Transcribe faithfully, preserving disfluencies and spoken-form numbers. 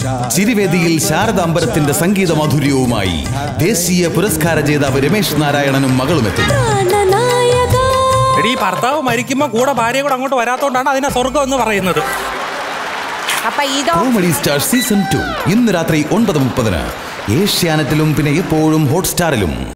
ചിരിവേദിയിൽ ശാരദാംബരത്തിന്റെ സംഗീത മാധുര്യവുമായി ദേശീയ പുരസ്കാര ജേതാവ് രമേശ് നാരായണനും മകളുമെത്തും. എടീ, ഭർത്താവ് മരിക്കുമ്പോ കൂടെ ഭാര്യ കൂടെ അങ്ങോട്ട് വരാത്തോണ്ടാണ് അതിനെ സ്വർഗം എന്ന് പറയുന്നത്. കോമഡി സ്റ്റാർ സീസൺ ടു ഇന്ന് രാത്രി ഒൻപത് മുപ്പതിന് ഏഷ്യാനെറ്റിലും പിന്നെ എപ്പോഴും ഹോട്ട്സ്റ്റാറിലും.